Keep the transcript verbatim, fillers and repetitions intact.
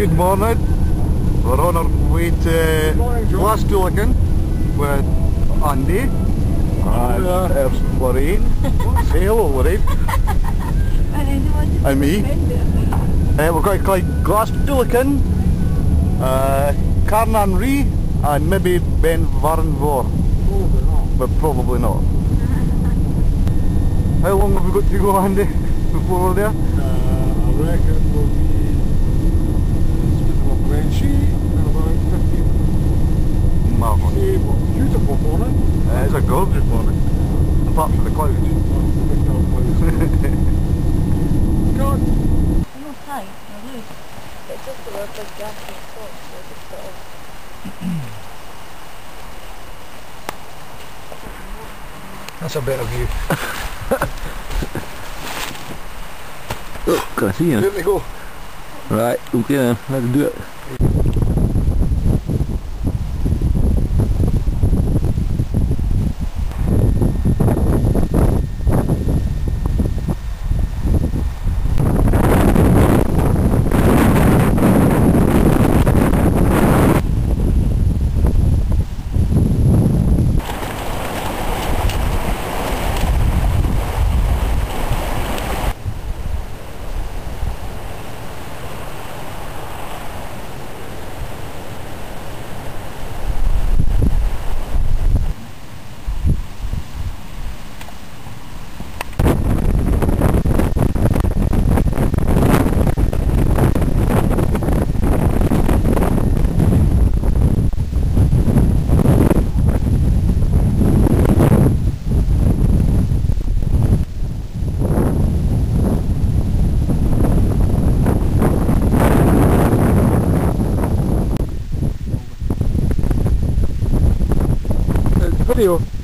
Good morning. We're on our way to Glas Tulaichean with Andy and Yeah. there's Lorraine. Say hello, Lorraine. And me. Uh, we're going to climb Glas Tulaichean, uh, Carn and Righ, and maybe Ben Varnvor. Probably not. But probably not. How long have we got to go, Andy, before we're there? Uh, I reckon we'll be spinning up Glen Sheet in about fifteen minutes. Marvellous. Hey, what a beautiful morning. Uh, it's a gorgeous morning, apart from the clouds. That's the big dark clouds. God. They're not tight, they're loose. It's just a little big gap in the top, so just sort of... That's a better view. Oh, can I see you? There we go. Right, okay then, let's do it. Video.